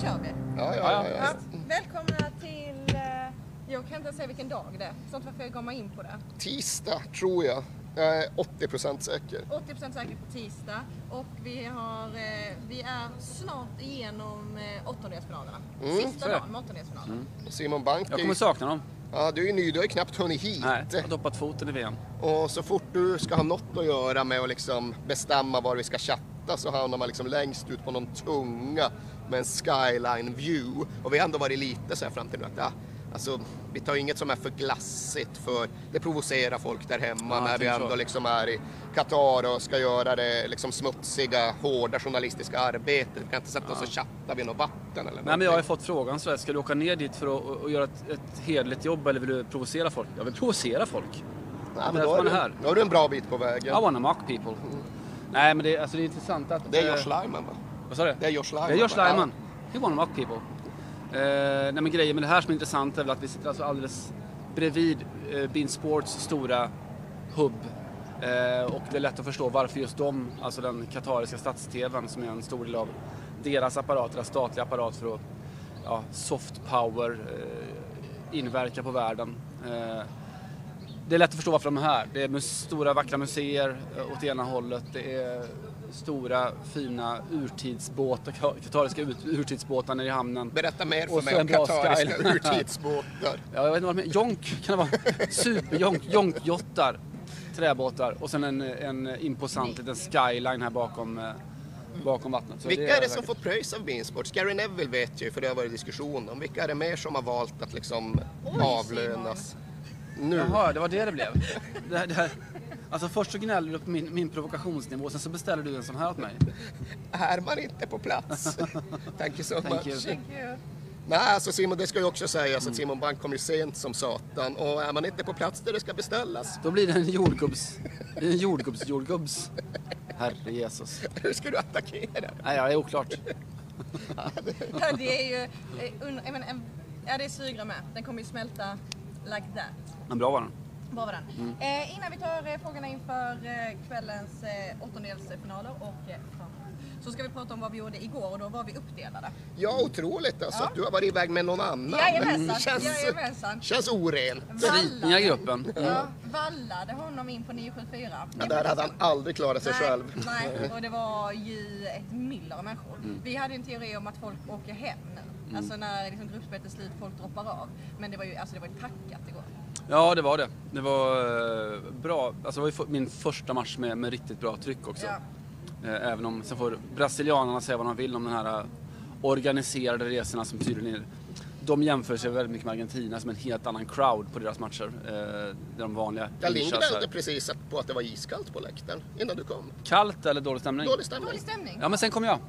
kör vi. Ja. Välkomna till, jag kan inte säga vilken dag det är, sånt varför jag kommer in på det. Tisdag tror jag. Jag är 80% säker. 80% säker på tisdag och vi är snart igenom åttondelsfinalerna. Sista dagen med åttondelsfinalerna. Simon Bank. Jag kommer sakna dem. Ja, du är ju ny, du har ju knappt hunnit hit. Nej, jag har doppat foten i VM. Och så fort du ska ha något att göra med att liksom bestämma var vi ska chatta så hamnar man liksom längst ut på någon tunga med en skyline view. Och vi har ändå varit lite så här fram till nu att alltså, vi tar inget som är för glassigt för det provocerar folk där hemma när vi ändå liksom är i Qatar och ska göra det liksom smutsiga, hårda journalistiska arbetet. Vi kan inte sätta oss och chatta vid något vatten eller Nej, men jag har fått frågan så här, ska du åka ner dit för att göra ett hederligt jobb eller vill du provocera folk? Jag vill provocera folk. Nej, men då är du en bra bit på vägen. I wanna mock people. Nej, men det är intressant att... Det är Josh Lyman, va? Vad sa du? Det är Josh Lyman. Det är Josh Lyman. He wanna mock people. Nej, men grejen med det här som är intressant är väl att vi sitter alltså alldeles bredvid Bein Sports stora hubb. Och det är lätt att förstå varför just de, alltså den katariska stats-tvn som är en stor del av deras apparat, deras statliga apparat för att soft power inverka på världen. Det är lätt att förstå varför de är här. Det är stora vackra museer åt ena hållet. Det är stora fina urtidsbåtar, katariska urtidsbåtar nere i hamnen. Berätta mer för mig om katariska urtidsbåtar. Ja, jag vet inte vad det är. Jonk kan det vara. Superjonk, jonkjottar, träbåtar och sen en imposant liten skyline här bakom vattnet. Så vilka är det som får pröjs av Bein Sports? Gary Neville vet ju, för det har varit diskussion om. Vilka är det mer som har valt att liksom avlönas? Nu. Jaha, det var det blev. Det här. Alltså först så gnäller du på min provokationsnivå, sen så beställer du en sån här åt mig. Är man inte på plats? Thank you so much. Thank you. Nej, alltså Simon, det ska ju också sägas att Simon Bank kommer sent som satan. Och är man inte på plats där det ska beställas, då blir det en jordgubbs. Herre Jesus. Hur ska du attackera? Nej, jag är oklart. Det är ju, det är Sygra med. Den kommer ju smälta like that. Men bra var den. Vad var den? Innan vi tar frågorna inför kvällens åttondelsfinaler och så ska vi prata om vad vi gjorde igår och då var vi uppdelade. Ja, otroligt alltså att du har varit iväg med någon annan. Jajamensan. Känns orent. Slitningar i gruppen. Ja, vallade honom in på 974. Ja, där hade han aldrig klarat sig själv. Nej, och det var ju ett myller av människor. Vi hade en teori om att folk åker hem nu. Alltså när liksom gruppspelet är slut, folk droppar av. Men det var ju packat igår. Ja, det var det. Det var bra. Alltså det var min första match med riktigt bra tryck också. Ja. Även om sen får brasilianerna säga vad de vill om den här organiserade resorna som tydligen är. De jämför sig väldigt mycket med Argentina som en helt annan crowd på deras matcher. De vanliga. Jag lingrade precis på att det var iskallt på läktaren innan du kom. Kallt eller dålig stämning? Dålig stämning. Ja, men sen kom jag.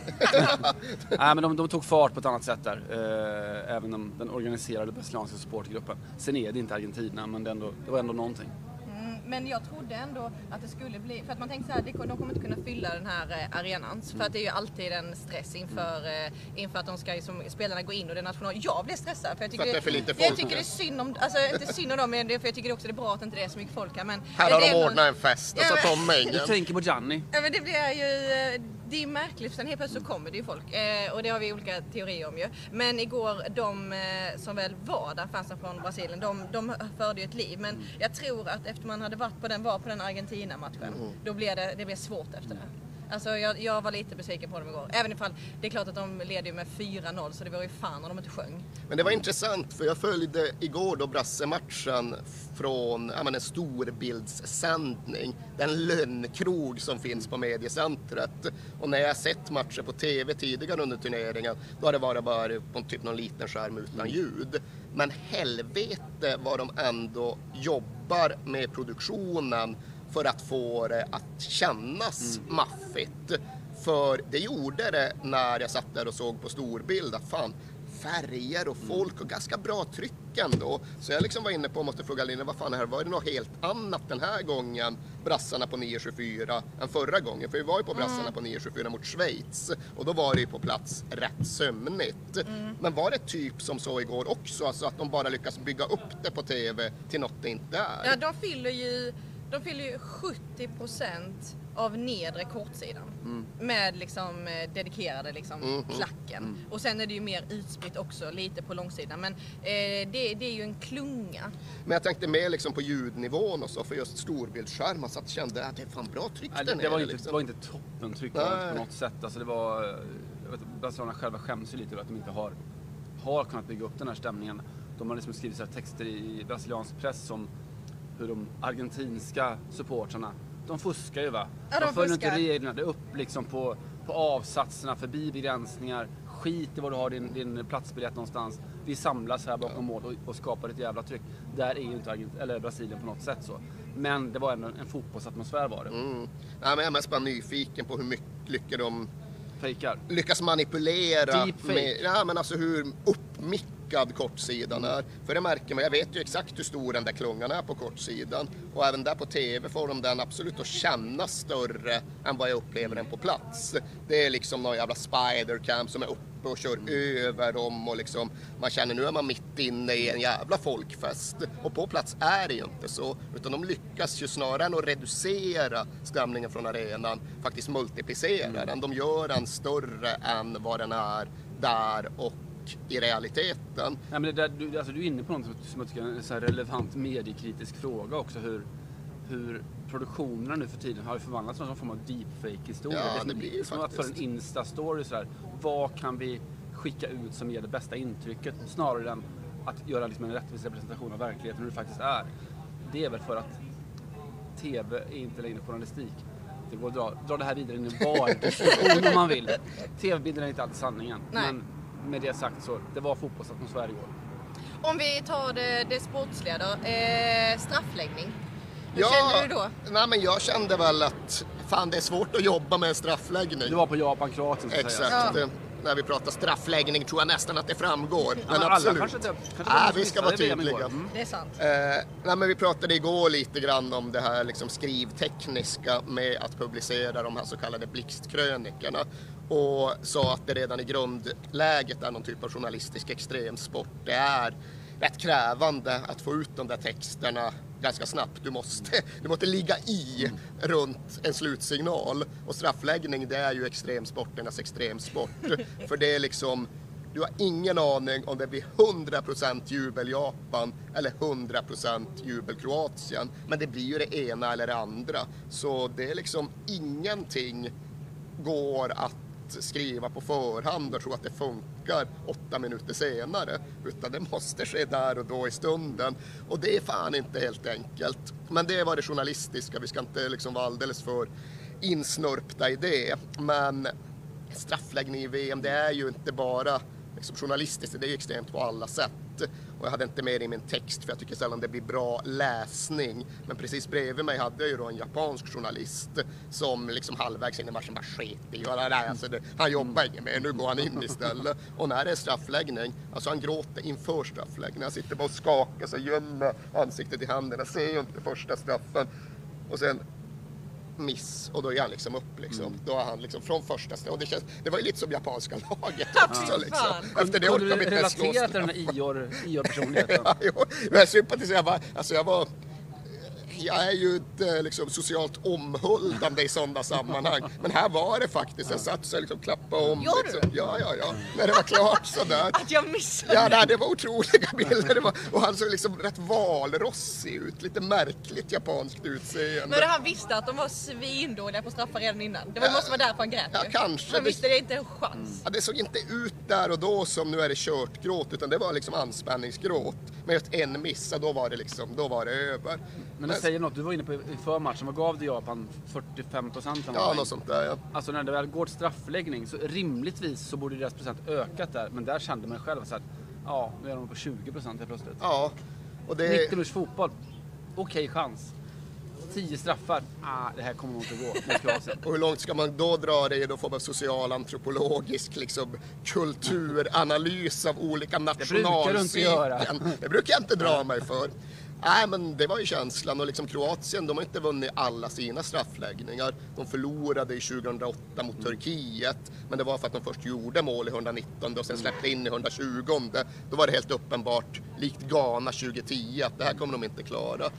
Nej, men de tog fart på ett annat sätt där. Även den organiserade brasilianska supportgruppen. Sen är det inte Argentina, men det var ändå någonting. Men jag trodde ändå att det skulle bli, för att man tänkte så här, de kommer inte kunna fylla den här arenan. För att det är ju alltid en stress inför att de ska spelarna gå in och det är national. Jag blev stressad för jag tycker, för att det är för lite folk. Jag tycker det är synd om, alltså inte synd om dem, men för jag tycker också det är bra att inte det är så mycket folk här. Men här har de ordnat en fest och så kommer ingen. Du tänker på Gianni. Ja, men det är märkligt, för sen helt plötsligt så kommer det ju folk. Och det har vi olika teorier om ju. Men igår, de som väl var där, fansen från Brasilien, de förde ju ett liv. Men jag tror att efter man hade varit på den Argentina-matchen, då blev det svårt efter det. Alltså jag var lite besviken på dem igår. Även ifall det är klart att de leder med 4-0, så det var ju fan om de inte sjöng. Men det var intressant, för jag följde igår då Brasse-matchen från en storbildssändning. Den lönnkrog som finns på mediecentret. Och när jag sett matcher på tv tidigare under turneringen, då har det bara på typ någon liten skärm utan ljud. Men helvete vad de ändå jobbar med produktionen för att få det att kännas maffigt. För det gjorde det när jag satt där och såg på storbild att fan, färger och folk och ganska bra tryck ändå. Så jag liksom var inne på och måste fråga Linne, vad fan är det här? Var det något helt annat den här gången, brassarna på 924, än förra gången? För vi var ju på brassarna på 924 mot Schweiz och då var det ju på plats rätt sömnigt. Men var det typ som så igår också, alltså att de bara lyckas bygga upp det på tv till något det inte är? Ja, de fyller ju De fyller ju 70% av nedre kortsidan med liksom dedikerade liksom klacken. Och sen är det ju mer utspritt också, lite på långsidan. Men det är ju en klunga. Men jag tänkte mer liksom på ljudnivån och så, för just storbildsskärmar, så att jag kände att det är fan bra tryck där nere. Det var inte toppentryck på något sätt. Alltså det var, Barcelona själva skäms ju lite över att de inte har kunnat bygga upp den här stämningen. De har liksom skrivit så här texter i brasiliansk press om hur de argentinska supportrarna, de fuskar ju va? Ja, de följer inte reglerna, det är upp liksom på avsatserna, förbi begränsningar, skit i var du har din platsbiljett någonstans. Vi samlas här bakom mål och skapar ett jävla tryck. Där är ju inte Brasilien på något sätt så. Men det var ändå en fotbollsatmosfär var det. Nej, men jag är mest bara nyfiken på hur mycket de lyckas manipulera. Men alltså hur uppmickad kortsidan är. För det märker man, jag vet ju exakt hur stor den där klungan är på kortsidan. Och även där på TV får de den absolut att kännas större än vad jag upplever den på plats. Det är liksom någon jävla spidercam som är uppe och kör över dem och liksom, man känner nu är man mitt inne i en jävla folkfest. Och på plats är det ju inte så, utan de lyckas ju snarare än att reducera stämningen från arenan, faktiskt multiplicera den. De gör den större än vad den är där och i realiteten. Nej, men du är inne på något som jag tycker är en så här relevant mediekritisk fråga också, hur produktionerna nu för tiden har förvandlats till någon form av deepfake-historia. Ja, det blir ju som att för en Insta-story så här, vad kan vi skicka ut som ger det bästa intrycket snarare än att göra liksom en rättvis representation av verkligheten hur det faktiskt är. Det är väl för att TV är inte längre journalistik. Det går att dra det här vidare in i en diskussion om man vill. TV-bilden är inte alltid sanningen. Nej. Men med det sagt så, det var fotbollsatmosfär igår. Om vi tar det sportsliga då, straffläggning. Hur kände du då? Nej, men jag kände väl att fan, det är svårt att jobba med en straffläggning. Det var på Japan-Kroatien så att säga. Exakt. Ja. När vi pratar straffläggning tror jag nästan att det framgår. Ja, men absolut. Vi ska vara tydliga. Det är sant. Nej, men vi pratade igår lite grann om det här liksom skrivtekniska med att publicera de här så kallade blixtkrönikorna. Och sa att det redan i grundläget är någon typ av journalistisk extremsport. Det är rätt krävande att få ut de där texterna ganska snabbt. Du måste ligga i runt en slutsignal. Och straffläggning, det är ju extremsporternas extremsport. För det är liksom, du har ingen aning om det blir 100% jubel Japan eller 100% jubel Kroatien. Men det blir ju det ena eller det andra. Så det är liksom ingenting går att skriva på förhand och tro att det funkar 8 minuter senare, utan det måste ske där och då i stunden, och det är fan inte helt enkelt. Men det var det journalistiska, vi ska inte liksom vara alldeles för insnörpta i det. Men straffläggning i VM, det är ju inte bara liksom journalistiskt, det är ju extremt på alla sätt. Och jag hade inte med i min text för jag tycker sällan det blir bra läsning. Men precis bredvid mig hade jag ju då en japansk journalist som liksom halvvägs in i matchen bara sket i. Alltså han jobbar inget mer, nu går han in istället. Och när det är straffläggning, alltså han gråter inför straffläggning. Han sitter bara och skakar sig, gömmer ansiktet i händerna, ser ju inte första straffen. Och sen miss, och då är han liksom upp liksom. Då är han liksom från första stället, och det var ju lite som japanska laget också liksom. Efter det kunde du relatera till den här IOR-personligheten? Ja, men jag sympatiserar, alltså jag är ju inte liksom socialt omhuldande i sådana sammanhang. Men här var det faktiskt. Jag satt så liksom klappade om. Liksom. Ja. När det var klart sådär. Att jag missade. Ja, det var otroliga bilder. Och han såg liksom rätt valrossig ut. Lite märkligt japanskt utseende. Men han visste att de var svindåliga på straffar redan innan. Det måste vara därför han grät. Ja, kanske. Han visste det inte en chans. Ja, det såg inte ut där och då som nu är det kört gråt, utan det var liksom anspänningsgråt. Men just en missa, då var det över. Men det säger något, du var inne på i förmatchen, vad gav det Japan? 45%? Ja, något sånt där, ja. Alltså när det väl går till straffläggning så rimligtvis så borde deras procent ökat där, men där kände man själv så att ja, nu är de på 20% helt plötsligt. Ja, och det 90 minuters fotboll, okej chans. 10 straffar, det här kommer nog inte gå mot Kroatien. Och hur långt ska man då dra det? Då får man socialantropologisk liksom, kulturanalys av olika nationalpsyken. Det brukar jag inte dra mig för. Nej, men det var ju känslan, och liksom Kroatien, de har inte vunnit alla sina straffläggningar. De förlorade i 2008 mot Turkiet, men det var för att de först gjorde mål i 119 och sen släppte in i 120. Då var det helt uppenbart, likt Ghana 2010, att det här kommer de inte klara.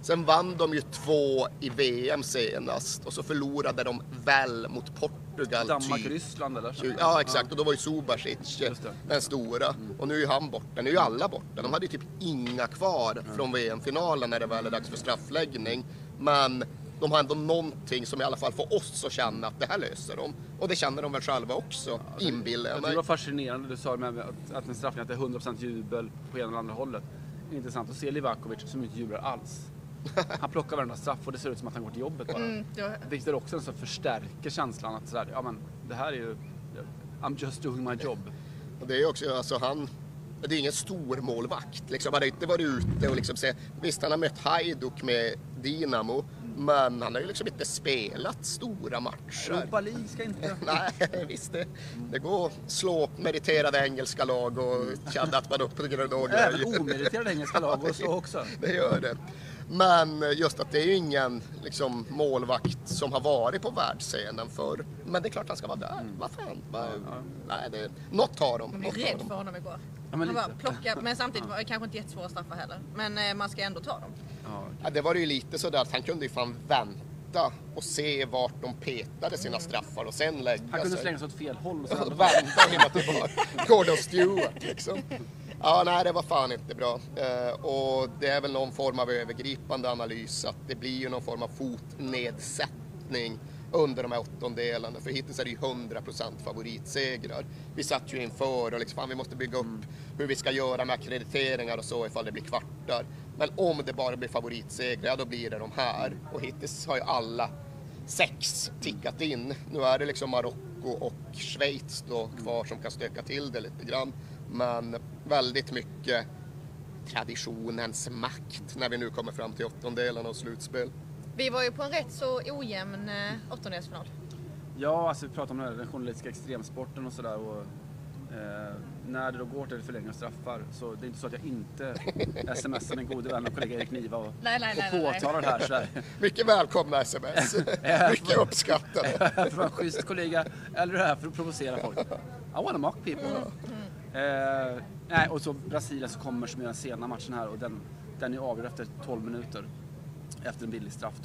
Sen vann de ju 2 i VM senast och så förlorade de väl mot Portugal. Danmark-Ryssland eller så. Ja, exakt. Och då var ju Subasic den stora. Och nu är ju han borta. Nu är ju alla borta. De hade ju typ inga kvar från VM-finalen när det väl är dags för straffläggning. Men de har ändå någonting som i alla fall får oss att känna att det här löser de. Och det känner de väl själva också, inbillar jag mig. Det var fascinerande, du sa med att en straffning, att det är 100% jubel på ena eller andra hållet. Intressant att se Livakovic som inte jublar alls. Han plockar varenda straff och det ser ut som att han går till jobbet bara. Vilket är också en som förstärker känslan att sådär, ja men det här är ju, I'm just doing my job. Och det är ju också, alltså det är ingen stor målvakt. Liksom, han har inte varit ute och liksom se, visst han har mött Hajduk med Dinamo, men han har ju liksom inte spelat stora matcher. Europa League ska inte... Nej, visst det går att slå meriterade engelska lag och känna att man uppnår några. Även omeriterade engelska lag och så också. Det gör det. Men just att det är ju ingen liksom, målvakt som har varit på världsscenen förr. Men det är klart han ska vara där. Vad fan? Nej, något har de. Man blir rädd för honom igår. Ja, han bara plockar, men samtidigt var det kanske inte jättesvåra straffar heller. Men man ska ändå ta dem. Ja, det var ju lite sådär att han kunde ju fan vänta och se vart de petade sina straffar och sen lägga sig. Han kunde slänga sig åt fel håll och så vänta och hinna tillbaka. Gordon Stewart liksom. Ja, nej, det var fan inte bra. Och det är väl någon form av övergripande analys att det blir ju någon form av fotnedsättning under de här åttondelarna. För hittills är det ju 100% favoritsegrar. Vi satt ju inför och liksom, fan, vi måste bygga upp hur vi ska göra med akkrediteringar och så ifall det blir kvartar. Men om det bara blir favoritsegrar, ja, då blir det de här. Och hittills har ju alla 6 tickat in. Nu är det liksom Marocko och Schweiz då kvar som kan stöka till det lite grann. Men väldigt mycket traditionens makt när vi nu kommer fram till åttondelarna och slutspel. Vi var ju på en rätt så ojämn åttondelsfinal. Ja, alltså vi pratar om den journalistiska extremsporten och sådär. När det då går till förlängning av straffar så det är inte så att jag inte smsar min gode vän och kollega Erik Niva och påtalar det här sådär. Mycket välkomna sms. Mycket uppskattade. För en schysst kollega eller det här för att provocera folk. I wanna mock people. Nej, och så Brasilien så kommer som i den sena matchen här och den är avgjord efter 12 minuter. Efter en billig straff då.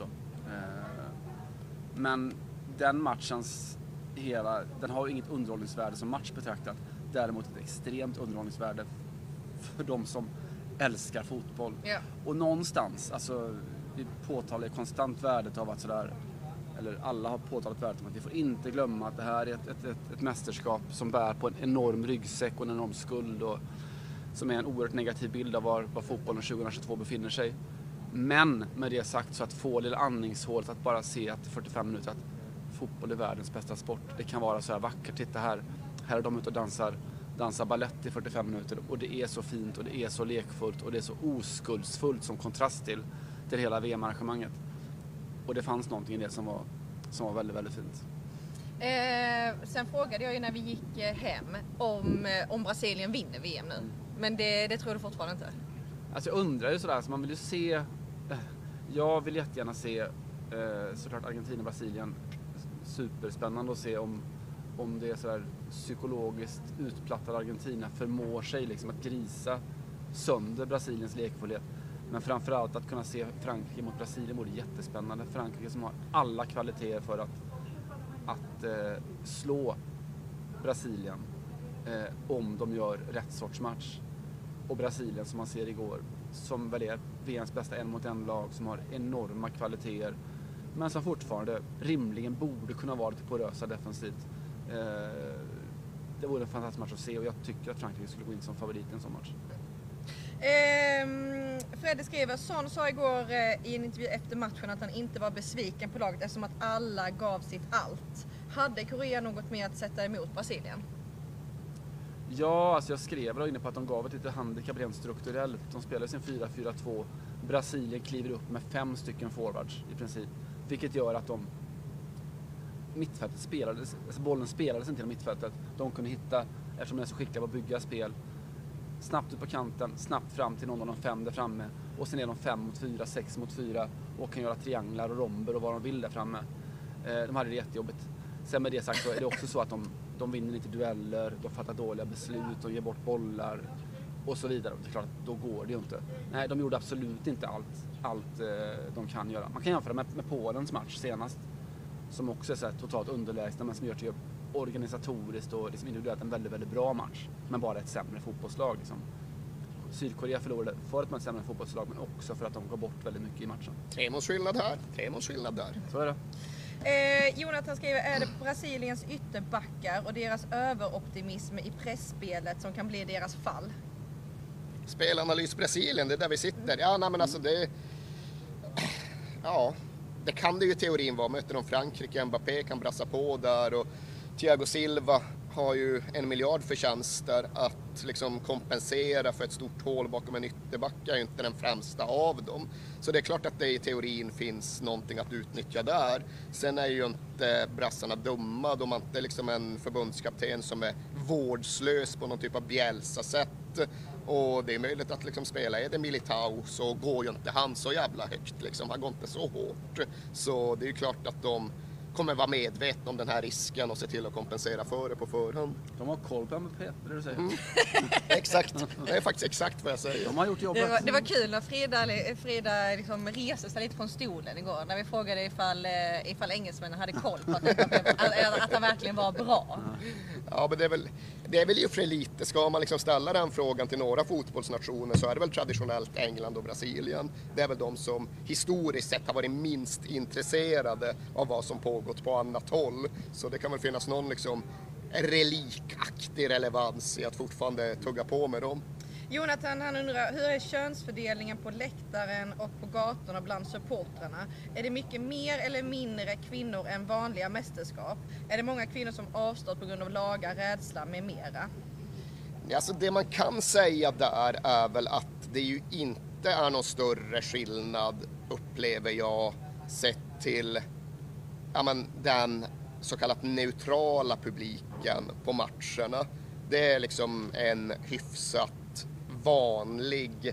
Men den matchens den har ju inget underhållningsvärde som match betraktat. Däremot ett extremt underhållningsvärde för de som älskar fotboll. Yeah. Och någonstans, alltså vi påtalar konstant värdet av att sådär, eller alla har påtalat värdet om att vi får inte glömma att det här är ett mästerskap som bär på en enorm ryggsäck och en enorm skuld och som är en oerhört negativ bild av var fotbollen 2022 befinner sig. Men med det sagt så att få lilla andningshålet att bara se att 45 minuter att fotboll är världens bästa sport. Det kan vara så här vackert. Titta här är de ute och dansar ballett i 45 minuter och det är så fint och det är så lekfullt och det är så oskuldsfullt som kontrast till hela VM-arrangemanget. Och det fanns någonting i det som var väldigt, väldigt fint. Sen frågade jag ju när vi gick hem om Brasilien vinner VM nu. Men det tror du fortfarande inte? Alltså jag undrar ju sådär, så man vill ju se... Jag vill jättegärna se såklart Argentina och Brasilien. Superspännande att se om det är sådär psykologiskt utplattad Argentina förmår sig liksom att grisa sönder Brasiliens lekfullhet. Men framförallt att kunna se Frankrike mot Brasilien vore jättespännande. Frankrike som har alla kvaliteter för att slå Brasilien om de gör rätt sorts match. Och Brasilien som man ser igår som väl är VMs bästa 1-mot-1-lag som har enorma kvaliteter men som fortfarande rimligen borde kunna vara lite porösa defensivt. Det vore en fantastisk match att se och jag tycker att Frankrike skulle gå in som favorit i en sån match. Fredde skriver, Son sa igår i en intervju efter matchen att han inte var besviken på laget eftersom att alla gav sitt allt. Hade Korea något mer att sätta emot Brasilien? Ja, alltså jag skrev då inne på att de gav ett lite handikapp rent strukturellt. De spelade sin 4-4-2. Brasilien kliver upp med 5 stycken forwards i princip. Vilket gör att mittfältet spelades, alltså bollen spelades inte i mittfältet. De kunde hitta, eftersom de är så skickliga på att bygga spel, snabbt ut på kanten, snabbt fram till någon av de 5 där framme. Och sen är de 5 mot 4, 6 mot 4 och kan göra trianglar och romber och vad de vill där framme. De hade det jättejobbigt. Sen med det sagt så är det också så att de vinner inte dueller, de fattar dåliga beslut och ger bort bollar. och så vidare. Och det är klart att då går det ju inte. Nej, de gjorde absolut inte allt de kan göra. Man kan jämföra med Polens match senast, som också är så här totalt underlägsna, men som gör till organisatoriskt och liksom individuellt en väldigt, väldigt bra match, men bara ett sämre fotbollslag. Liksom. Sydkorea förlorade för att man är ett sämre fotbollslag, men också för att de går bort väldigt mycket i matchen. 3 målsskillnad här, 3 målsskillnad där. Så är det. Jonathan skriver, är det Brasiliens ytterbackar och deras överoptimism i pressspelet som kan bli deras fall? Spelanalys Brasilien, det är där vi sitter. Ja, nej, men alltså det... Ja, det kan det ju i teorin vara. Möter de Frankrike, Mbappé kan brassa på där och Thiago Silva har ju 1 miljard förtjänster att liksom kompensera för ett stort hål bakom en ytterback, är ju inte den främsta av dem. Så det är klart att det i teorin finns någonting att utnyttja där. Sen är ju inte brassarna dumma, de har inte liksom en förbundskapten som är vårdslös på någon typ av Bielsa-sätt. Och det är möjligt att liksom spela är det Militao så går ju inte han så jävla högt liksom. Han går inte så hårt. Så det är ju klart att de kommer vara medvetna om den här risken och se till att kompensera för det på förhand. De har koll på Mbappé, det du säger. Exakt, det är faktiskt exakt vad jag säger. De har gjort jobbet. Det var kul när Frida liksom reste sig lite från stolen igår när vi frågade ifall engelsmännen hade koll på att han verkligen var bra. Ja, men det är väl ju för lite. Ska man liksom ställa den frågan till några fotbollsnationer så är det väl traditionellt England och Brasilien. Det är väl de som historiskt sett har varit minst intresserade av vad som pågått på annat håll. Så det kan väl finnas någon liksom relikaktig relevans i att fortfarande tugga på med dem. Jonathan, han undrar, hur är könsfördelningen på läktaren och på gatorna bland supportrarna? Är det mycket mer eller mindre kvinnor än vanliga mästerskap? Är det många kvinnor som avstått på grund av lagar, rädsla med mera? Alltså det man kan säga där är väl att det ju inte är någon större skillnad, upplever jag, sett till den så kallat neutrala publiken på matcherna. Det är liksom en hyfsat vanlig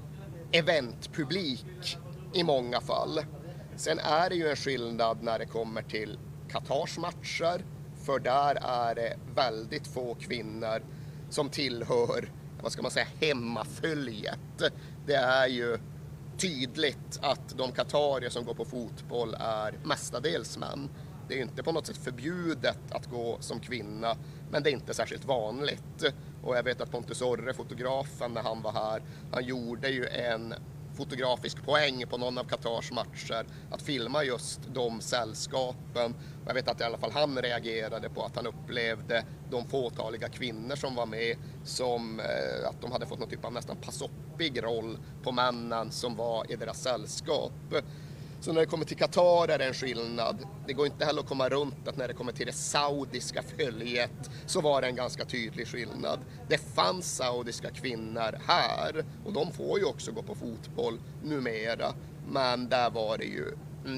eventpublik i många fall. Sen är det ju en skillnad när det kommer till Katars matcher, för där är det väldigt få kvinnor som tillhör, vad ska man säga, hemmaföljet. Det är ju tydligt att de katarier som går på fotboll är mestadels män. Det är ju inte på något sätt förbjudet att gå som kvinna, men det är inte särskilt vanligt. Och jag vet att Pontus Orre, fotografen, när han var här, han gjorde ju en fotografisk poäng på någon av Katars matcher att filma just de sällskapen. Och jag vet att i alla fall han reagerade på att han upplevde de fåtaliga kvinnor som var med som att de hade fått någon typ av nästan passoppig roll på männen som var i deras sällskap. Så när det kommer till Qatar är det en skillnad. Det går inte heller att komma runt att när det kommer till det saudiska följet så var det en ganska tydlig skillnad. Det fanns saudiska kvinnor här och de får ju också gå på fotboll numera. Men där var det ju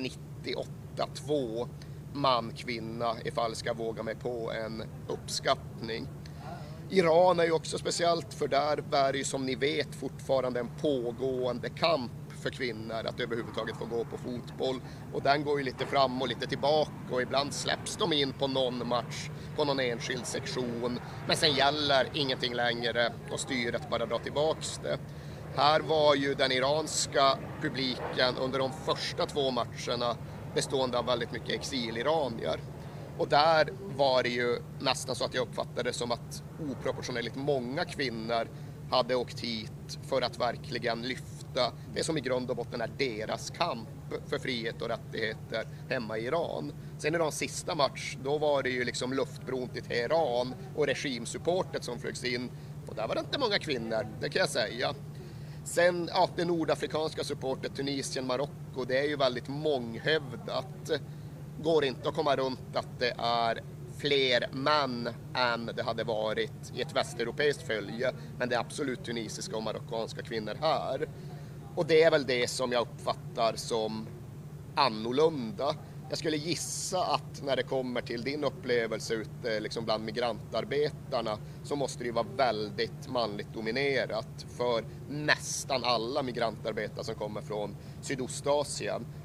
98-2 man-kvinna ifall jag ska våga mig på en uppskattning. Iran är ju också speciellt, för där är det ju som ni vet fortfarande en pågående kamp för kvinnor att överhuvudtaget få gå på fotboll, och den går ju lite fram och lite tillbaka och ibland släpps de in på någon match på någon enskild sektion, men sen gäller ingenting längre och styret bara drar tillbaks det. Här var ju den iranska publiken under de första 2 matcherna bestående av väldigt mycket exiliranier. Och där var det ju nästan så att jag uppfattade det som att oproportionerligt många kvinnor hade åkt hit för att verkligen lyfta det som i grund och botten är deras kamp för frihet och rättigheter hemma i Iran. Sen i de sista match, då var det ju liksom luftbron till Teheran och regimsupportet som flögs in. Och där var det inte många kvinnor, det kan jag säga. Sen, ja, det nordafrikanska supportet, Tunisien, Marocko, det är ju väldigt månghövdat. Går inte att komma runt att det är fler män än det hade varit i ett västeuropeiskt följe, men det är absolut tunisiska och marockanska kvinnor här. Och det är väl det som jag uppfattar som annorlunda. Jag skulle gissa att när det kommer till din upplevelse ute liksom bland migrantarbetarna så måste det ju vara väldigt manligt dominerat, för nästan alla migrantarbetare som kommer från Sydostasien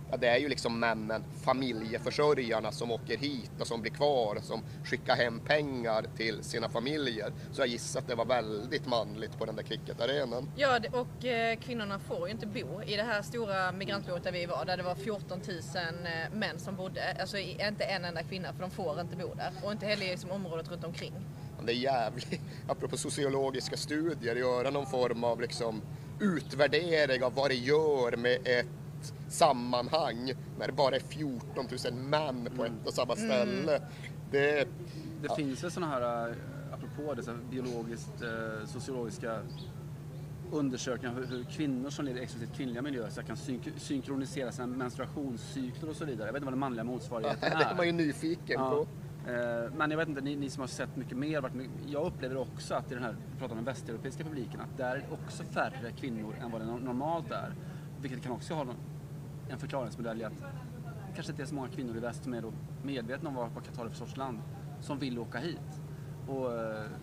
ja, det är ju liksom männen, familjeförsörjarna som åker hit och som blir kvar, som skickar hem pengar till sina familjer. Så jag gissar att det var väldigt manligt på den där cricketarenan. Ja, och kvinnorna får ju inte bo i det här stora migrantboet där vi var, där det var 14 000 män som bodde. Alltså inte en enda kvinna, för de får inte bo där. Och inte heller i liksom området runt omkring. Det är jävligt, apropå sociologiska studier, göra någon form av liksom utvärdering av vad det gör med ett sammanhang när det bara är 14 000 män på ett och samma ställe. Det finns väl sådana här, apropå det, så här biologiskt, sociologiska undersökningar hur kvinnor som lever i exklusivt kvinnliga miljöer så kan synkronisera sina menstruationscykler och så vidare. Jag vet inte vad den manliga motsvarigheten är. Det är man ju nyfiken på. Men jag vet inte, ni som har sett mycket mer, jag upplever också att i den här, pratar om den västeuropeiska publiken, att där är också färre kvinnor än vad det normalt är. Vilket kan också ha en förklaringsmodell i att det kanske inte är så många kvinnor i väst som är då medvetna om vad Qatar är för sorts land som vill åka hit. Och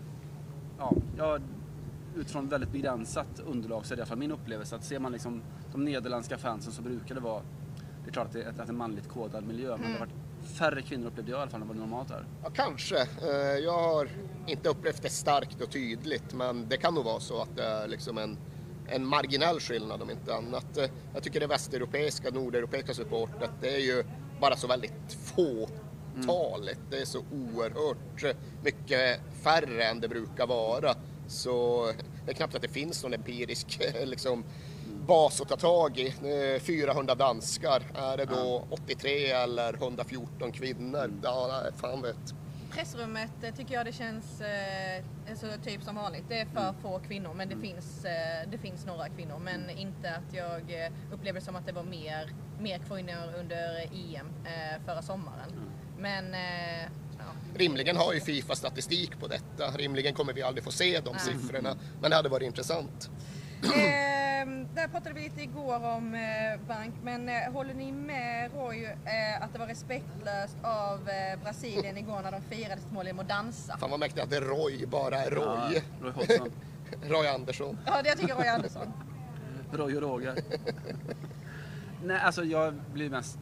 ja, utifrån väldigt begränsat underlag så är det i alla fall min upplevelse att ser man liksom de nederländska fansen så brukar det vara, det är klart att det är en manligt kodad miljö, men det har varit färre kvinnor upplevde jag i alla fall än vad det normalt är. Ja, kanske. Jag har inte upplevt det starkt och tydligt, men det kan nog vara så att det är liksom en marginell skillnad om inte annat. Jag tycker det västeuropeiska, nordeuropeiska supportet, det är ju bara så väldigt fåtaligt. Det är så oerhört mycket färre än det brukar vara. Så det är knappt att det finns någon empirisk liksom, bas att ta tag i. 400 danskar, är det då 83 eller 114 kvinnor? Ja, fan vet. Pressrummet tycker jag det känns alltså, typ som vanligt. Det är för få kvinnor, men det finns några kvinnor. Men inte att jag upplever som att det var mer kvinnor under EM förra sommaren. Men rimligen har ju FIFA statistik på detta. Rimligen kommer vi aldrig få se de siffrorna. Men det hade varit intressant. Där pratade vi lite igår om bank, men håller ni med Roy att det var respektlöst av Brasilien igår när de firade sitt mål genom att dansa? Fan vad mäktigt att det är Roy, bara är Roy. Ja, Roy Hodgson. Roy Andersson. Ja, det tycker Roy Andersson. Roy och Roger. Nej, alltså jag blir mest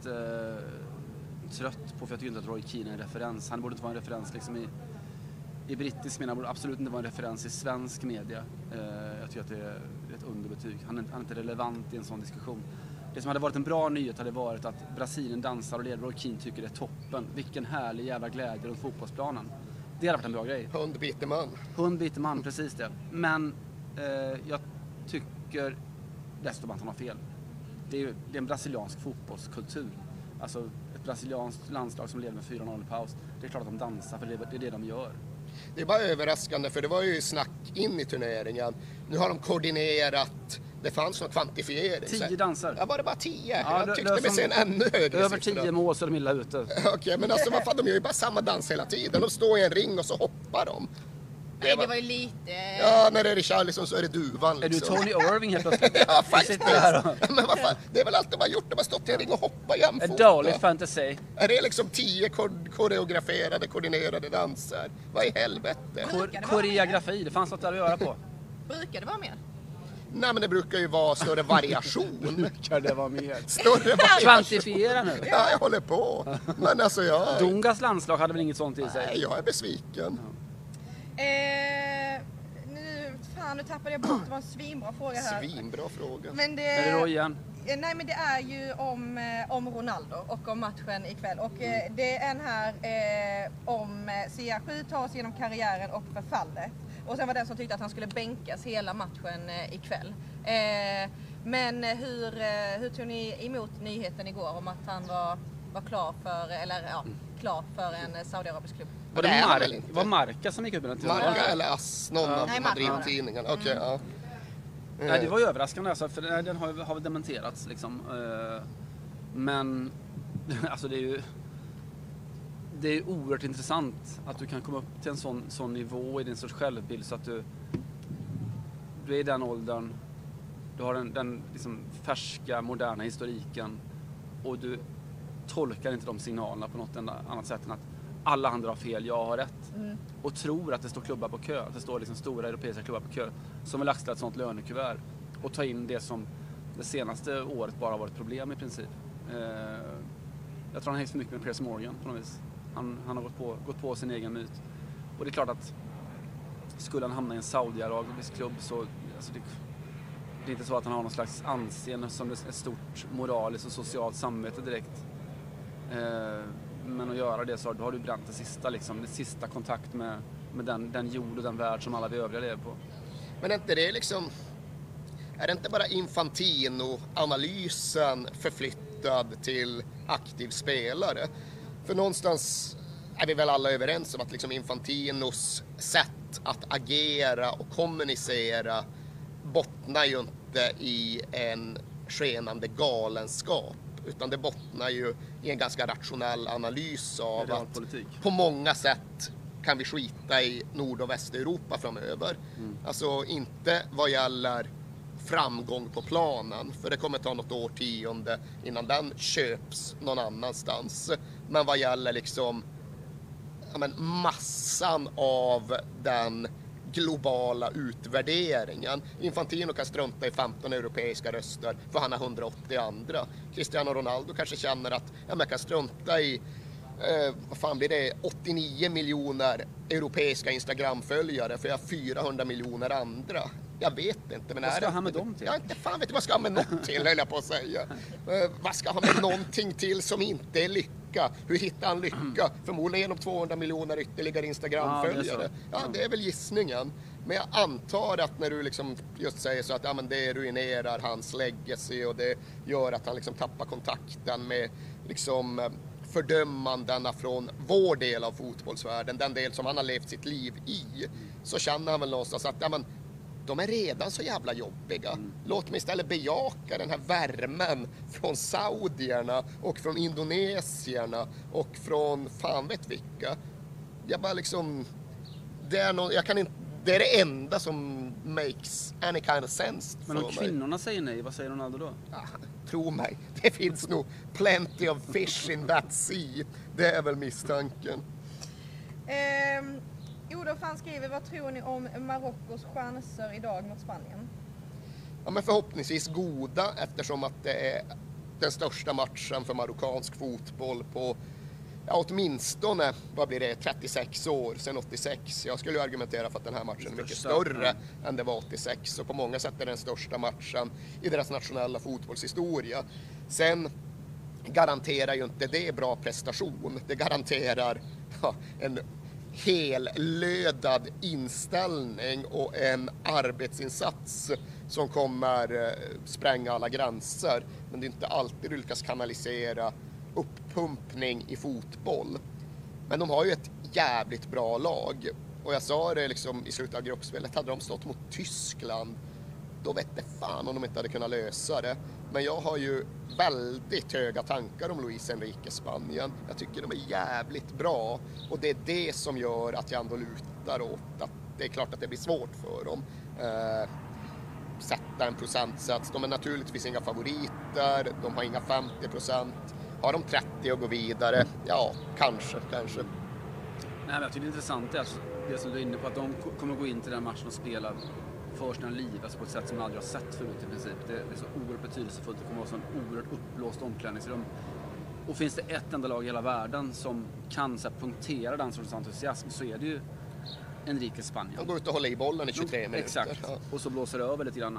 trött på, för jag tycker inte att Roy Keane är en referens. Han borde inte vara en referens liksom i brittisk media, borde absolut inte vara en referens i svensk media. Jag tycker att det är ett underbetyg. Han är inte relevant i en sån diskussion. Det som hade varit en bra nyhet hade varit att Brasilien dansar och ledare Roy Keane tycker det är toppen. Vilken härlig jävla glädje runt fotbollsplanen. Det hade varit en bra grej. Hund biter man. Hund biter man, precis det. Men jag tycker dessutom att han har fel. Det är en brasiliansk fotbollskultur. Alltså ett brasilianskt landslag som lever med 4-0 i paus. Det är klart att de dansar, för det är det de gör. Det är bara överraskande, för det var ju snack in i turneringen. Nu har de koordinerat, det fanns någon kvantifiering. 10 danser. Ja, var det bara 10? Ja, jag tyckte mig se en ännu högre över 10 mål så är de illa ute. Okej, men alltså vad fan, de gör ju bara samma dans hela tiden. De står i en ring och så hoppar de. Nej, det var ju lite... Ja, när det är Richarlison så är det duvan liksom. Är du Tony Irving helt plötsligt? Ja, faktiskt. Men vad fan, det är väl allt de har gjort. De har stått i en ring och hoppat jämfota. En dålig fantasy. Är det liksom 10 koreograferade, koordinerade danser? Vad i helvete? Koreografi, det fanns något där att göra på. Brukar det vara mer? Nej, men det brukar ju vara större variation. Brukar det vara mer? Större variation. Kvantifiera nu. Ja, jag håller på. Men alltså jag... Dungas landslag hade väl inget sånt i sig? Nej, jag är besviken. Nu tappade jag bort, det var en svinbra fråga här. Svinbra fråga. Men Är det Roy igen? Nej, men det är ju om Ronaldo och om matchen ikväll. Och det är en här om CR7 tar sig genom karriären och förfallet. Och sen var den som tyckte att han skulle bänkas hela matchen ikväll. Men hur tog ni emot nyheten igår om att han var klar för en saudiarabisk klubb? Var Marca som gick ut med den? Marca eller AS, någon av Nej, Madrid-tidningarna. Okej, ja. Nej, det var ju överraskande alltså, för den har dementerats liksom. Men alltså det är oerhört intressant att du kan komma upp till en sån nivå i din sorts självbild så att du är i den åldern, du har den liksom färska, moderna historiken och du tolkar inte de signalerna på något annat sätt än att alla andra har fel, jag har rätt. Och tror att det står klubbar på kö, att det står liksom stora europeiska klubbar på kö som vill axla ett sånt lönekuvert och ta in det som det senaste året bara har varit problem i princip. Jag tror han hängs för mycket med Piers Morgan på något vis. Han har gått på sin egen myt. Och det är klart att skulle han hamna i en Saudi-arabisk klubb så alltså det är inte så att han har någon slags anseende som ett stort moraliskt och socialt samvete direkt. Men att göra det så då har du bränt det sista kontakt med den jord och den värld som alla vi övriga lever på. Men är inte det liksom, är det inte bara Infantino-analysen förflyttad till aktiv spelare? För någonstans är vi väl alla överens om att liksom Infantinos sätt att agera och kommunicera bottnar ju inte i en skenande galenskap, utan det bottnar ju i en ganska rationell analys av att på många sätt kan vi skita i Nord- och Västeuropa framöver. Alltså inte vad gäller framgång på planen, för det kommer ta något årtionde innan den köps någon annanstans. Men vad gäller liksom massan av den globala utvärderingen. Infantino kan strunta i 15 europeiska röster för han har 180 andra. Cristiano Ronaldo kanske känner att jag kan strunta i vad fan blir det, 89 miljoner europeiska Instagram-följare för jag har 400 miljoner andra. Jag vet inte. Men vad ska han med dem till? Jag inte fan vet vad ska han med något till, höll jag på att säga. Vad ska han med någonting till som inte är lycka? Hur hittar han lycka? Förmodligen genom 200 miljoner ytterligare Instagram-följare. Ja, det är väl gissningen. Men jag antar att när du liksom just säger så att men det ruinerar hans legacy och det gör att han liksom tappar kontakten med liksom fördömandena från vår del av fotbollsvärlden, den del som han har levt sitt liv i, så känner han väl någonstans att de är redan så jävla jobbiga. Låt mig istället bejaka den här värmen från saudierna och från indonesierna och från fan vet vilka. Jag bara liksom, det är det enda som makes any kind of sense. Men om kvinnorna säger nej, vad säger Ronaldo då? Tro mig, det finns nog plenty of fish in that sea. Det är väl misstanken. Olof han skriver, vad tror ni om Marockos chanser idag mot Spanien? Ja, men förhoppningsvis goda, eftersom att det är den största matchen för marockansk fotboll på åtminstone, vad blir det, 36 år sedan 86. Jag skulle argumentera för att den här matchen är mycket större än det var 86 och på många sätt är det den största matchen i deras nationella fotbollshistoria. Sen garanterar ju inte det bra prestation. Det garanterar en hellödad inställning och en arbetsinsats som kommer spränga alla gränser. Men det är inte alltid du lyckas kanalisera uppumpning i fotboll. Men de har ju ett jävligt bra lag. Och jag sa det liksom i slutet av gruppspelet, hade de stått mot Tyskland, då vet det fan om de inte hade kunnat lösa det. Men jag har ju väldigt höga tankar om Luis Enrique Spanien. Jag tycker de är jävligt bra. Och det är det som gör att jag ändå lutar åt att det är klart att det blir svårt för dem. Sätta en procentsats. De är naturligtvis inga favoriter. De har inga 50%. Har de 30 och gå vidare? Ja, kanske. Nej, men jag tycker det är intressant det som du är inne på, att de kommer gå in till den matchen och spela för sina liv, alltså på ett sätt som man aldrig har sett förut i princip. Det är så oerhört betydelsefullt. Det kommer vara så en oerhört uppblåst omklädningsrum. Och finns det ett enda lag i hela världen som kan så här, punktera den sortens entusiasm, så är det ju Enrique Spanien. De går ut och håller i bollen i 23 minuter. Exakt, och så blåser det över lite grann.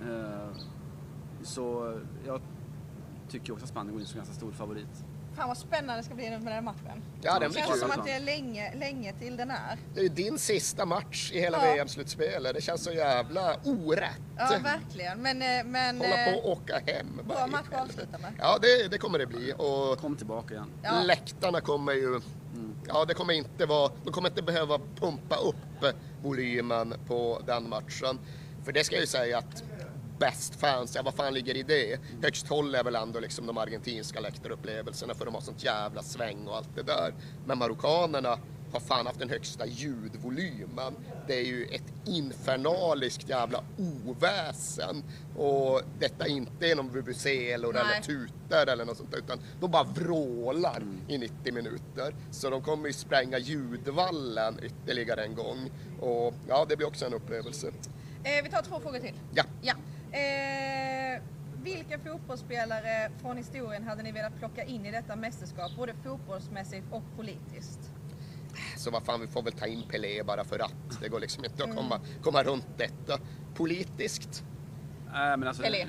Så jag tycker också att Spanien går in som ganska stor favorit. Fan vad spännande det ska bli med den matchen. Ja, det känns som att det är länge till den är. Det är ju din sista match i hela VM-slutspelet. Det känns så jävla orätt. Ja, verkligen. Men hålla på och åka hem. Bra match att avsluta med. Ja, det kommer det bli. Och kom tillbaka igen. Ja. Läktarna kommer ju... Ja, det kommer inte vara... De kommer inte behöva pumpa upp volymen på den matchen. För det ska jag ju säga att bäst fans, vad fan ligger i det? Högst håll är väl ändå liksom de argentinska läktarupplevelserna, för de har sånt jävla sväng och allt det där. Men marockanerna har fan haft den högsta ljudvolymen. Det är ju ett infernaliskt jävla oväsen. Och detta är inte genom vuvuzelor eller tutor eller något sånt, utan de bara vrålar i 90 minuter. Så de kommer ju spränga ljudvallen ytterligare en gång. Och ja, det blir också en upplevelse. Vi tar 2 frågor till. Ja. Vilka fotbollsspelare från historien hade ni velat plocka in i detta mästerskap, både fotbollsmässigt och politiskt? Så vad fan, vi får väl ta in Pelé bara för att. Det går liksom inte att komma runt detta. Politiskt. Men alltså, Pelé.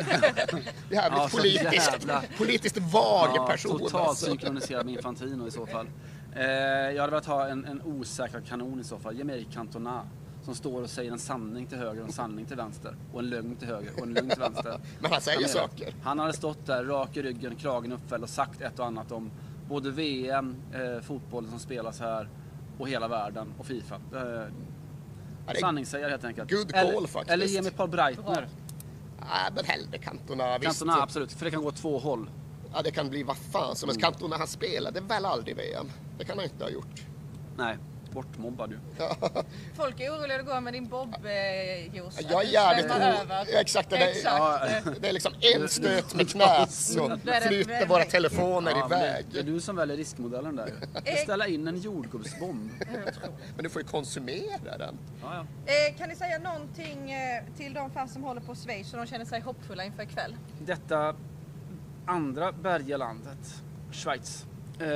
Jävligt politiskt vag person. Totalt alltså. synkroniserad med Infantino i så fall. Jag hade velat ha en osäkrad kanon i så fall. Ge mig Cantona. Som står och säger en sanning till höger och en sanning till vänster. Och en lögn till höger och en lögn till vänster. Men han säger saker. Han hade stått där rak i ryggen, kragen uppfälld och sagt ett och annat om både VM, fotbollen som spelas här och hela världen och FIFA. Sanningssägare helt enkelt. Good call faktiskt. Eller ge mig Paul Breitner. Nej, men hellre Cantona. Cantona, absolut. För det kan gå 2 håll. Ja, det kan bli vad fan som helst. Cantona, han spelade väl aldrig VM. Det kan han inte ha gjort. Nej, bortmobbad ju. Folk är oroliga att gå med din bob-juice. Jag är jävligt exakt det. Det är liksom en stöt med knät så flyter våra telefoner iväg. Det är du som väljer riskmodellen där. Ställa in en jordgubbsbomb. Men du får ju konsumera den. Ja. Kan ni säga någonting till de fans som håller på Schweiz så de känner sig hoppfulla inför ikväll? Detta andra bergelandet, Schweiz.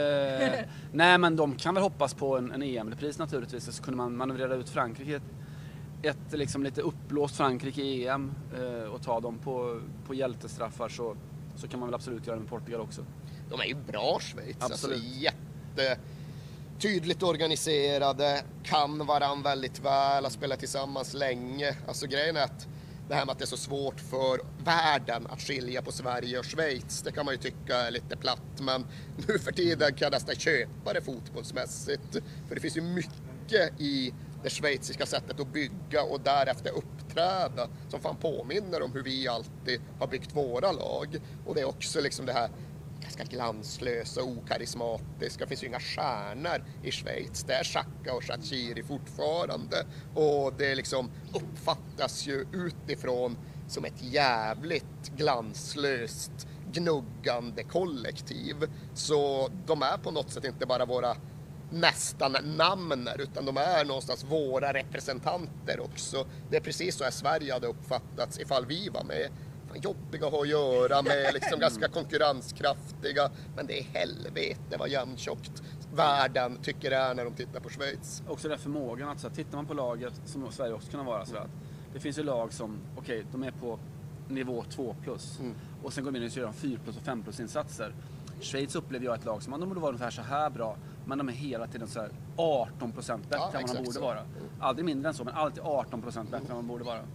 Nej, men de kan väl hoppas på en EM-repris naturligtvis. Så kunde man manövrera ut Frankrike, ett liksom lite uppblåst Frankrike i EM och ta dem på hjältestraffar, så kan man väl absolut göra det med Portugal också. De är ju bra, Schweiz. Absolut. Alltså, tydligt organiserade, kan varann väldigt väl, har spelat tillsammans länge. Alltså grejen är att det här med att det är så svårt för världen att skilja på Sverige och Schweiz, det kan man ju tycka är lite platt, men nu för tiden kan jag nästan köpa det fotbollsmässigt. För det finns ju mycket i det schweiziska sättet att bygga och därefter uppträda som fan påminner om hur vi alltid har byggt våra lag. Och det är också liksom det här ganska glanslösa och okarismatiska. Det finns ju inga stjärnor i Schweiz. Det är Xhaka och Shaqiri fortfarande. Och det liksom uppfattas ju utifrån som ett jävligt glanslöst, gnuggande kollektiv. Så de är på något sätt inte bara våra nästan namner, utan de är någonstans våra representanter också. Det är precis så här Sverige hade uppfattats ifall vi var med. Jobbiga att ha att göra med, liksom ganska konkurrenskraftiga, men det är helvete vad jämntjockt världen tycker det är när de tittar på Schweiz. Också den förmågan att tittar man på laget, som Sverige också kan vara, så att det finns ju lag som, de är på nivå 2+, och sen går de in och gör 4+ och 5+ insatser. Schweiz upplever jag ett lag som, de borde vara ungefär så här bra, men de är hela tiden så här 18% bättre än vad de borde vara. Aldrig mindre än så, men alltid 18% bättre än vad de borde vara.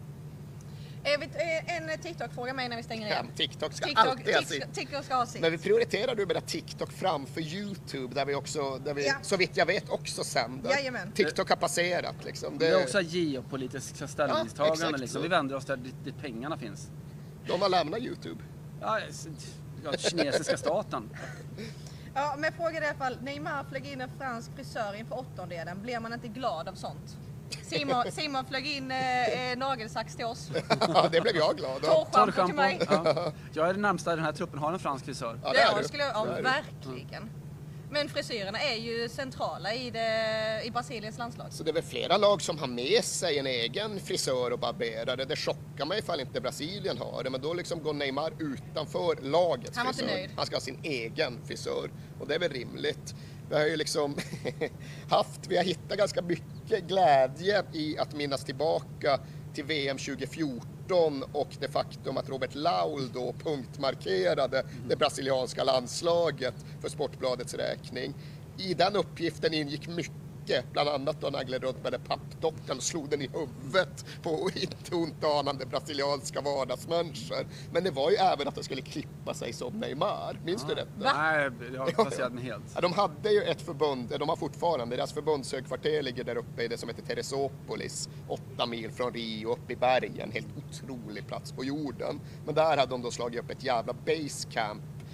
En TikTok-fråga med när vi stänger igen. TikTok ska alltid ha sitt. TikTok ska ha sitt. Men vi prioriterar du med TikTok framför YouTube, där vi så vitt jag vet också sänder. Jajamän. TikTok har passerat liksom. Det är också geopolitiska ställningstaganden. Ja, liksom. Vi vänder oss där dit pengarna finns. De har lämnat YouTube. Ja, kinesiska staten. Ja, men fråga i alla fall. Neymar flög in en fransk frisör inför 8-delen. Blir man inte glad av sånt? Simon flög in nagelsax till oss. Ja, det blev jag glad av. Torrschampo till mig. Ja. Jag är den närmsta i den här truppen, har en fransk frisör. Ja, verkligen. Men frisyrerna är ju centrala i Brasiliens landslag. Så det är väl flera lag som har med sig en egen frisör och barberare. Det chockar mig ifall inte Brasilien har det. Men då liksom går Neymar utanför lagets Han var inte frisör. nöjd. Han ska ha sin egen frisör. Och det är väl rimligt. Vi har ju liksom vi har hittat ganska mycket glädje i att minnas tillbaka till VM 2014 och det faktum att Robert Laul då punktmarkerade det brasilianska landslaget för Sportbladets räkning. I den uppgiften ingick mycket, bland annat då han naglade runt med den pappdockan och slog den i huvudet på inte ont anande brasilianska vardagsmänniskor. Men det var ju även att de skulle klippa sig som Neymar. Minns du detta? Nej, jag har passerat mig helt. Ja, de hade ju ett förbund, de har fortfarande, deras förbundshögkvarter ligger där uppe i det som heter Teresópolis, 8 mil från Rio, uppe i bergen, helt otrolig plats på jorden. Men där hade de då slagit upp ett jävla basecamp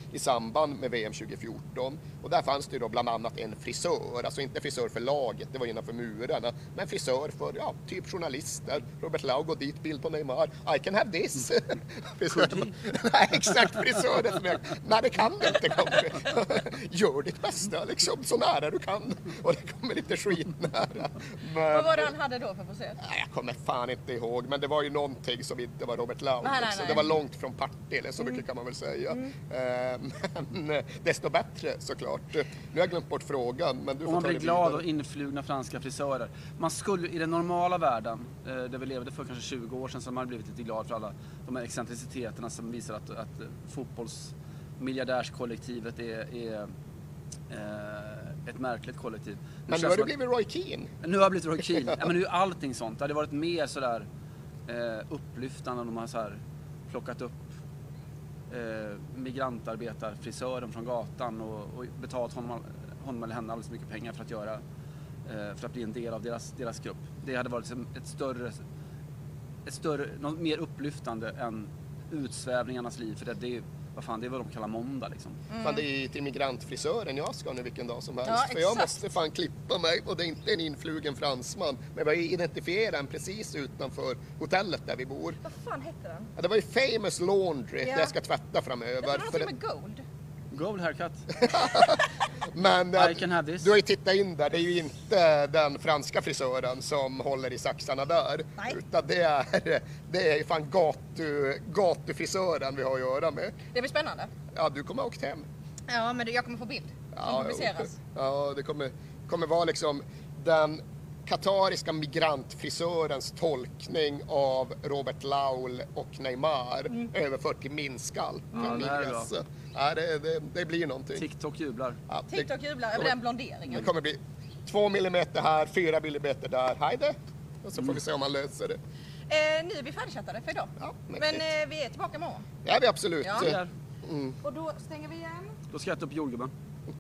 i samband med VM 2014. Och där fanns det ju då bland annat en frisör, alltså inte frisör för laget, det var innanför murarna, men frisör för, ja, typ journalister. Robert Lau går dit, bild på Neymar, I can have this. Nej, exakt, frisören som nej, det kan du inte, gör ditt bästa liksom, så nära du kan. Och det kommer lite skitnära. Men... Vad var det han hade då för frisyr? Nej, jag kommer fan inte ihåg, men det var ju någonting som inte var Robert Lau. Nej. Det var långt från Partille, så mycket kan man väl säga. Men desto bättre såklart. Nu har jag glömt bort frågan, men du får Om man ta blir det glad vidare. och influgna franska frisörer. Man skulle i den normala världen, där vi levde för kanske 20 år sedan, så man blivit lite glad för alla de här excentriciteterna som visar att fotbollsmiljardärskollektivet är ett märkligt kollektiv. Men nu har du blivit Roy Keane. Nu har jag blivit Roy Keane. Ja, men nu är allting sånt. Det hade varit mer sådär upplyftande om de har så här plockat upp migrantarbetarfrisören från gatan och betalt honom eller henne alldeles mycket pengar för att bli en del av deras grupp. Det hade varit ett större, något mer upplyftande än utsvävningarnas liv, för det är det är vad de kallar måndag liksom. Fan, det är till migrantfrisören jag ska nu vilken dag som helst. Ja, för jag exakt. måste fan klippa mig, och det är inte en influgen fransman. Men jag identifierar en precis utanför hotellet där vi bor. Vad fan hette den? Ja, det var ju Famous Laundry, Ja. där jag ska tvätta Det framöver. var någonting med gold. Gold haircut. Men I can have this. du har ju tittat in där, det är ju inte den franska frisören som håller i saxarna där. Nej. Utan det är ju fan gatufrisören vi har att göra med. Det blir spännande. Ja, du kommer ha åkt hem. Ja, men jag kommer få bild som publiceras. Ja, det kommer vara liksom den katariska migrantfrisörens tolkning av Robert Laul och Neymar överfört till min skall. Ja, det här är bra. Ja, det blir någonting. TikTok jublar. Ja, TikTok jublar över den blonderingen. det kommer bli 2 millimeter här, 4 millimeter där. Hejde! Och så får vi se om man löser det. Nu är vi färdigchattade för idag. Ja, Men mäktigt. vi är tillbaka imorgon. Ja, det är absolut. Ja. Det är. Och då stänger vi igen. Då ska jag äta upp jordgubben.